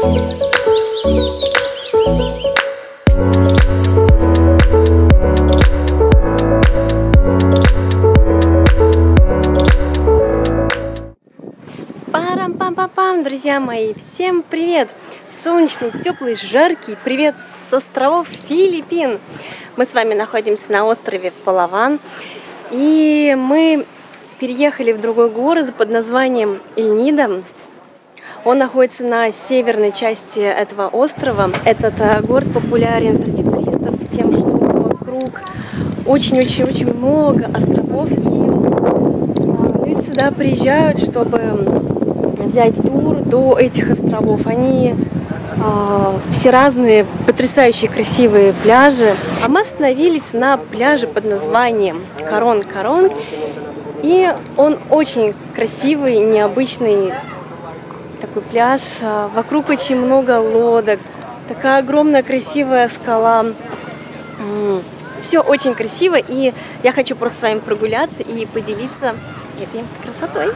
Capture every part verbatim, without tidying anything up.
Парам-пам-пам-пам, друзья мои, всем привет! Солнечный, теплый, жаркий привет с островов Филиппин. Мы с вами находимся на острове Палаван, и мы переехали в другой город под названием Эль-Нидо. Он находится на северной части этого острова. Этот город популярен среди туристов тем, что вокруг очень-очень-очень много островов, и люди сюда приезжают, чтобы взять тур до этих островов. Они э, все разные, потрясающие, красивые пляжи. А мы остановились на пляже под названием Корон-Корон. И он очень красивый, необычный такой пляж. Вокруг очень много лодок. Такая огромная красивая скала. Все очень красиво. И я хочу просто с вами прогуляться и поделиться этой красотой.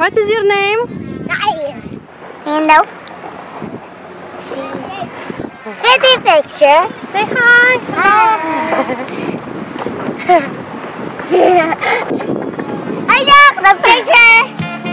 What is your name? Hello. Pretty picture. Say hi. I look the picture.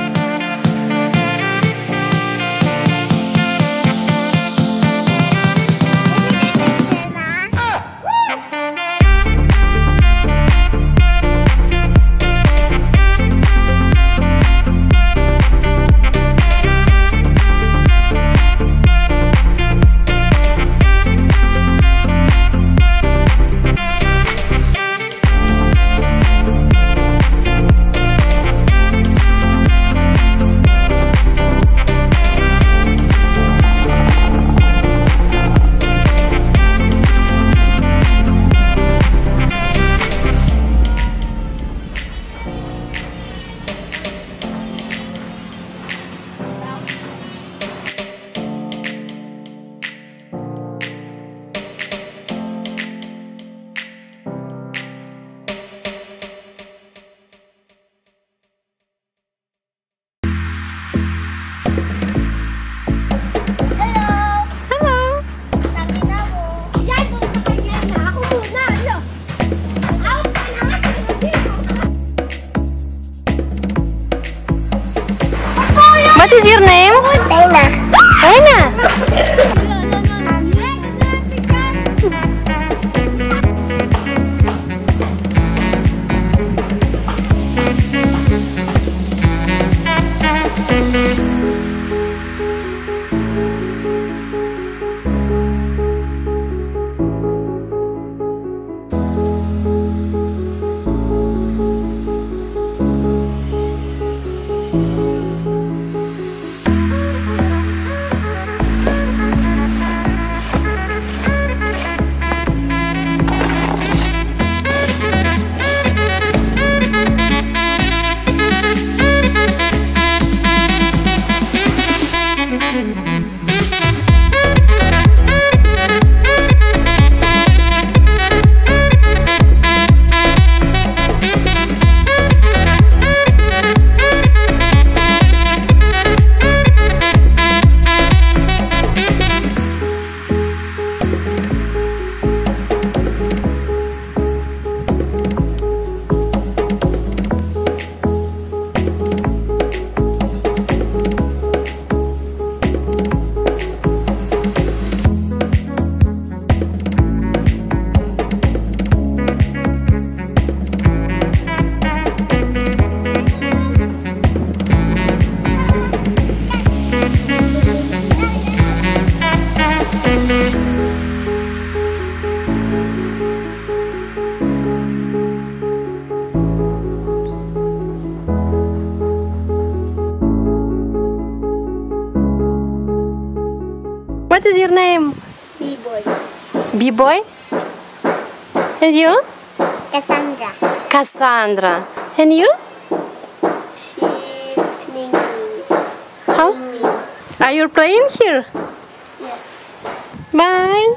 What is your name? Dana. Dana. What is your name? B-boy. B-boy? And you? Cassandra. Cassandra. And you? She's Mingmi. How? Are you playing here? Yes. Bye.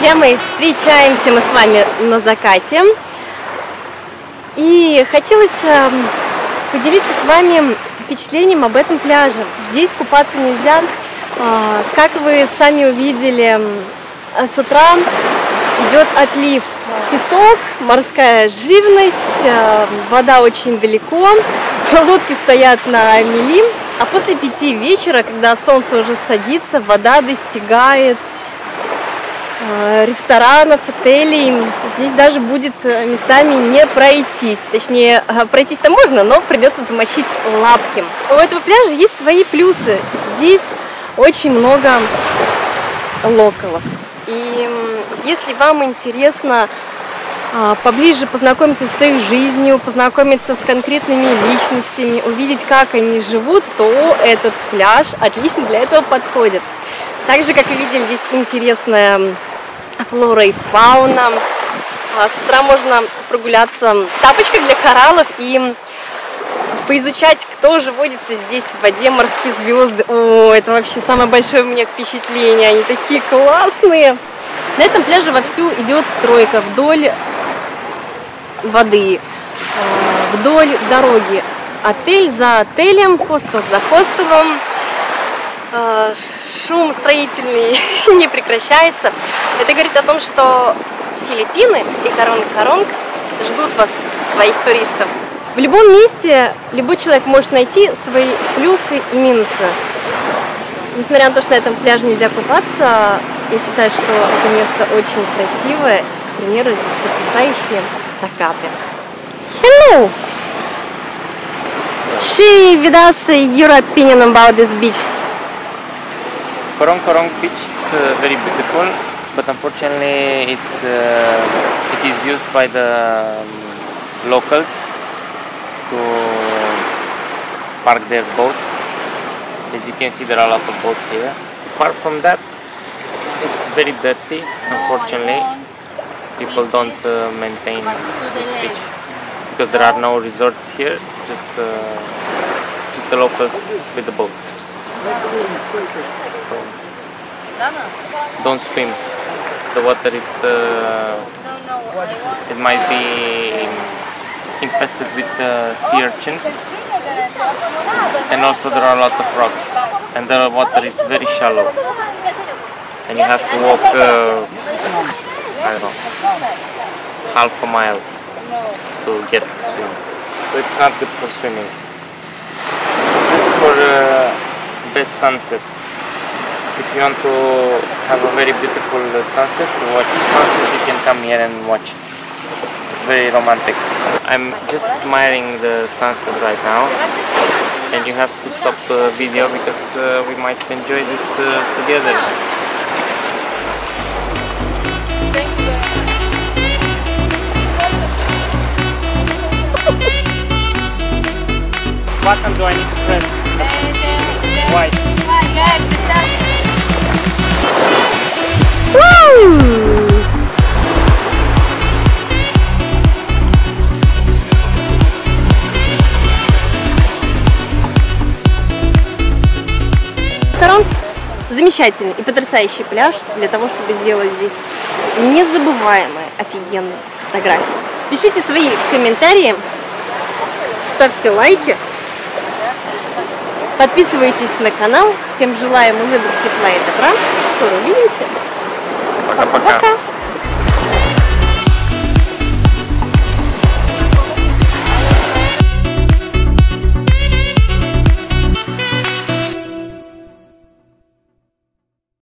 друзья мои, встречаемся мы с вами на закате. И хотелось э, поделиться с вами впечатлением об этом пляже. Здесь купаться нельзя. Э, как вы сами увидели, э, с утра идет отлив. Песок, морская живность, э, вода очень далеко, лодки стоят на мели. А после пяти вечера, когда солнце уже садится, вода достигает э, ресторанов, отелей. Здесь даже будет местами не пройтись. Точнее, пройтись-то можно, но придется замочить лапки. У этого пляжа есть свои плюсы. Здесь очень много локалов. И если вам интересно поближе познакомиться с их жизнью, познакомиться с конкретными личностями, увидеть, как они живут, то этот пляж отлично для этого подходит. Также, как вы видели, здесь интересная флора и фауна. С утра можно прогуляться в тапочках для кораллов и поизучать, кто же водится здесь в воде, морские звезды. О, это вообще самое большое у меня впечатление, они такие классные. На этом пляже вовсю идет стройка вдоль воды, вдоль дороги. Отель за отелем, хостел за хостелом. Шум строительный не прекращается. Это говорит о том, что Филиппины и Коронг-Коронг ждут вас, своих туристов. В любом месте любой человек может найти свои плюсы и минусы. Несмотря на то, что на этом пляже нельзя купаться, я считаю, что это место очень красивое. К примеру, здесь потрясающие закаты. Hello! Share with us your opinion about this beach. Koron-Koron beach is uh, very beautiful, but unfortunately it's uh, it is used by the um, locals to park their boats. As you can see, there are a lot of boats here. Apart from that, it's very dirty. Unfortunately, people don't uh, maintain this beach because there are no resorts here. Just uh, just the locals with the boats. So, don't swim. The water, it's uh, it might be infested with uh, sea urchins, and also there are a lot of rocks, and the water is very shallow, and you have to walk uh, I don't know, half a mile to get to swim. So it's not good for swimming. Just for uh, best sunset. If you want to have a very beautiful uh, sunset, to watch the sunset, you can come here and watch it. It's very romantic. I'm just admiring the sunset right now, and you have to stop the video because uh, we might enjoy this uh, together. What button do I need to press? White. Woo! Коронг замечательный и потрясающий пляж для того, чтобы сделать здесь незабываемые, офигенные фотографии. Пишите свои комментарии, ставьте лайки, подписывайтесь на канал. Всем желаем улыбок, тепла и добра. Скоро увидимся. Пока-пока.